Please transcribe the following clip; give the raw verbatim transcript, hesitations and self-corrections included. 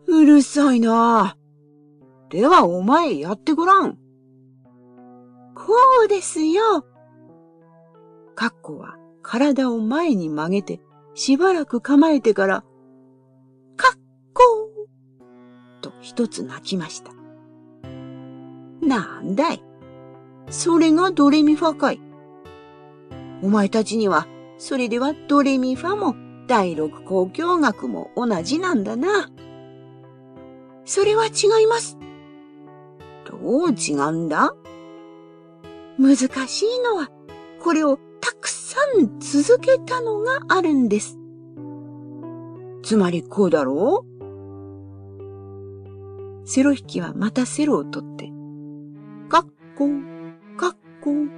うるさいな。ではお前やってごらん。こうですよ。カッコは体を前に曲げてしばらく構えてから、カッコーと一つ泣きました。なんだい。それがドレミファかい。お前たちには、それではドレミファも第六交響楽も同じなんだな。それは違います。どう違うんだ？難しいのは、これをたくさん続けたのがあるんです。つまりこうだろう？セロ弾きはまたセロを取って、カッコー、カッコー